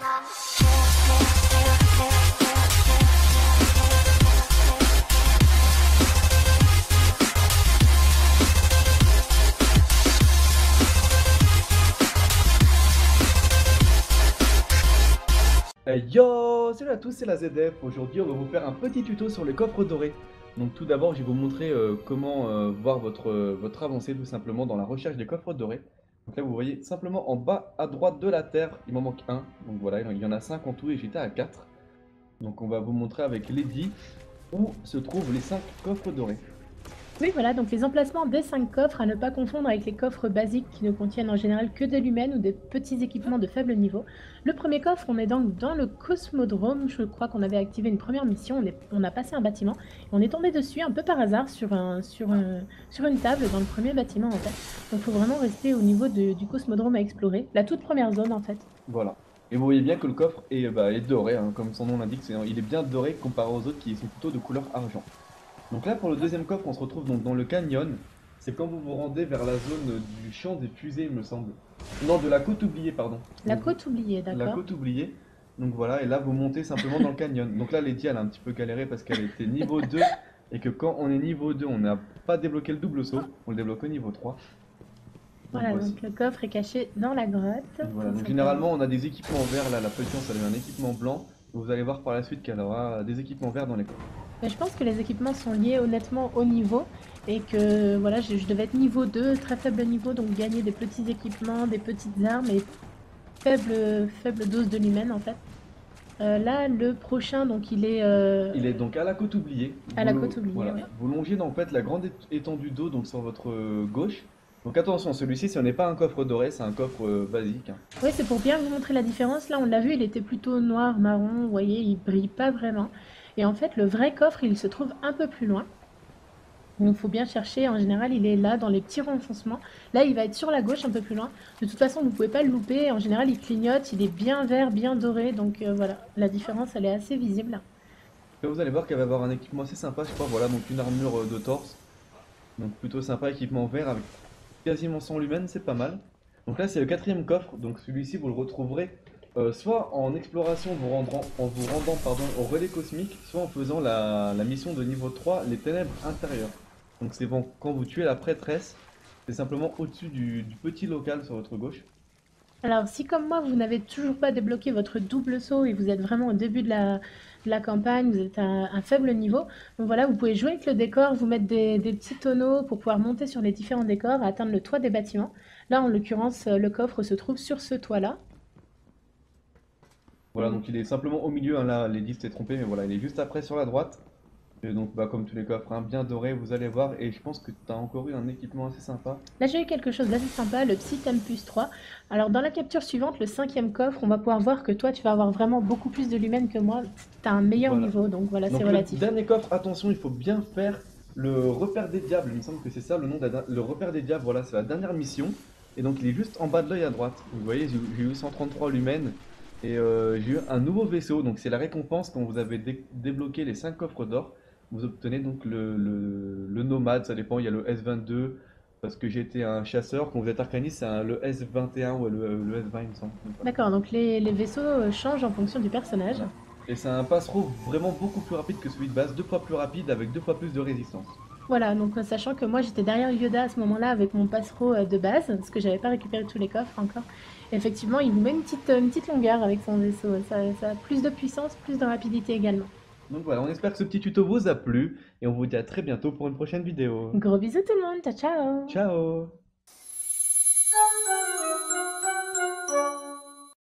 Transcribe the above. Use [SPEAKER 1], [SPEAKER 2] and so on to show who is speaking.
[SPEAKER 1] Yo, salut à tous, c'est la ZF. Aujourd'hui, on va vous faire un petit tuto sur les coffres dorés. Donc tout d'abord, je vais vous montrer comment voir votre avancée tout simplement dans la recherche des coffres dorés. Donc là, vous voyez simplement en bas à droite de la terre, il m'en manque un. Donc voilà, il y en a 5 en tout et j'étais à 4. Donc on va vous montrer avec Lady où se trouvent les 5 coffres dorés.
[SPEAKER 2] Oui, voilà, donc les emplacements des 5 coffres à ne pas confondre avec les coffres basiques qui ne contiennent en général que des lumens ou des petits équipements de faible niveau. Le premier coffre, on est donc dans le Cosmodrome. Je crois qu'on avait activé une première mission, on a passé un bâtiment et on est tombé dessus un peu par hasard sur une table dans le premier bâtiment en fait. Donc il faut vraiment rester au niveau du Cosmodrome à explorer, la toute première zone en fait.
[SPEAKER 1] Voilà. Et vous voyez bien que le coffre est doré, hein, comme son nom l'indique, il est bien doré comparé aux autres qui sont plutôt de couleur argent. Donc là, pour le deuxième coffre, on se retrouve donc dans le canyon. C'est quand vous vous rendez vers la zone du champ des fusées, il me semble. Non, de la côte oubliée, pardon.
[SPEAKER 2] La
[SPEAKER 1] Donc,
[SPEAKER 2] côte oubliée,
[SPEAKER 1] la
[SPEAKER 2] d'accord.
[SPEAKER 1] côte oubliée. Donc voilà, et là, vous montez simplement dans le canyon. Donc là, Lady, elle a un petit peu galéré parce qu'elle était niveau 2. Et que quand on est niveau 2, on n'a pas débloqué le double saut. On le débloque au niveau 3. Donc
[SPEAKER 2] Voilà,
[SPEAKER 1] voici.
[SPEAKER 2] donc le coffre est caché dans la grotte.
[SPEAKER 1] Voilà, donc généralement, on a des équipements verts. Là, la position, ça donne un équipement blanc. Vous allez voir par la suite qu'elle aura des équipements verts dans les coffres.
[SPEAKER 2] Mais je pense que les équipements sont liés honnêtement au niveau et que voilà, je devais être niveau 2, très faible niveau, donc gagner des petits équipements, des petites armes et faible dose de lumen en fait. Là, le prochain, donc il
[SPEAKER 1] est donc à la côte oubliée.
[SPEAKER 2] à la côte oubliée.
[SPEAKER 1] Voilà.
[SPEAKER 2] Ouais.
[SPEAKER 1] Vous longez en fait la grande étendue d'eau donc sur votre gauche. Donc attention, celui-ci, ce n'est pas un coffre doré, c'est un coffre basique, hein.
[SPEAKER 2] Oui, c'est pour bien vous montrer la différence. Là, on l'a vu, il était plutôt noir, marron, vous voyez, il brille pas vraiment. Et en fait, le vrai coffre, il se trouve un peu plus loin. Donc, il faut bien chercher. En général, il est là, dans les petits renfoncements. Là, il va être sur la gauche, un peu plus loin. De toute façon, vous ne pouvez pas le louper. En général, il clignote. Il est bien vert, bien doré. Donc, voilà. La différence, elle est assez visible.
[SPEAKER 1] Là, vous allez voir qu'elle va avoir un équipement assez sympa, je crois. Voilà, donc une armure de torse. Donc plutôt sympa, équipement vert avec quasiment 100 lumens, c'est pas mal. Donc là, c'est le quatrième coffre. Donc celui-ci, vous le retrouverez soit en exploration en vous rendant pardon, au relais cosmique, soit en faisant la mission de niveau 3, les ténèbres intérieures. Donc c'est bon, quand vous tuez la prêtresse, c'est simplement au-dessus du petit local sur votre gauche.
[SPEAKER 2] Alors, si comme moi, vous n'avez toujours pas débloqué votre double saut et vous êtes vraiment au début de la campagne, vous êtes à un faible niveau, donc voilà, vous pouvez jouer avec le décor, vous mettre des petits tonneaux pour pouvoir monter sur les différents décors, atteindre le toit des bâtiments. Là, en l'occurrence, le coffre se trouve sur ce toit-là.
[SPEAKER 1] Voilà, donc il est simplement au milieu, hein, là, Lady s'est trompé, mais voilà, il est juste après sur la droite. Et donc, bah, comme tous les coffres, hein, bien doré, vous allez voir. Et je pense que tu as encore eu un équipement assez sympa.
[SPEAKER 2] Là, j'ai eu quelque chose d'assez sympa, le Psy Tempus 3. Alors, dans la capture suivante, le cinquième coffre, on va pouvoir voir que toi, tu vas avoir vraiment beaucoup plus de lumens que moi. Tu as un meilleur
[SPEAKER 1] Voilà.
[SPEAKER 2] niveau, donc voilà,
[SPEAKER 1] Donc
[SPEAKER 2] c'est
[SPEAKER 1] le
[SPEAKER 2] relatif.
[SPEAKER 1] dernier coffre, attention, il faut bien faire le repère des diables. Il me semble que c'est ça le nom le repère des diables. Voilà, c'est la dernière mission. Et donc il est juste en bas de l'œil à droite. Vous voyez, j'ai eu 133 lumens. Et j'ai eu un nouveau vaisseau. Donc c'est la récompense quand vous avez débloqué les 5 coffres d'or. Vous obtenez donc le nomade, ça dépend, il y a le S22. Parce que j'étais un chasseur, quand vous êtes arcaniste, c'est le S21 ou le S20 il me semble.
[SPEAKER 2] D'accord, donc les vaisseaux changent en fonction du personnage.
[SPEAKER 1] Voilà. Et c'est un passereau vraiment beaucoup plus rapide que celui de base, 2 fois plus rapide avec 2 fois plus de résistance.
[SPEAKER 2] Voilà, donc sachant que moi j'étais derrière Yoda à ce moment-là avec mon passereau de base, parce que j'avais pas récupéré tous les coffres encore. Effectivement, il vous met une petite longueur avec son vaisseau. Ça a plus de puissance, plus de rapidité également.
[SPEAKER 1] Donc voilà, on espère que ce petit tuto vous a plu et on vous dit à très bientôt pour une prochaine vidéo.
[SPEAKER 2] Gros bisous tout le monde, ciao ciao!
[SPEAKER 1] Ciao!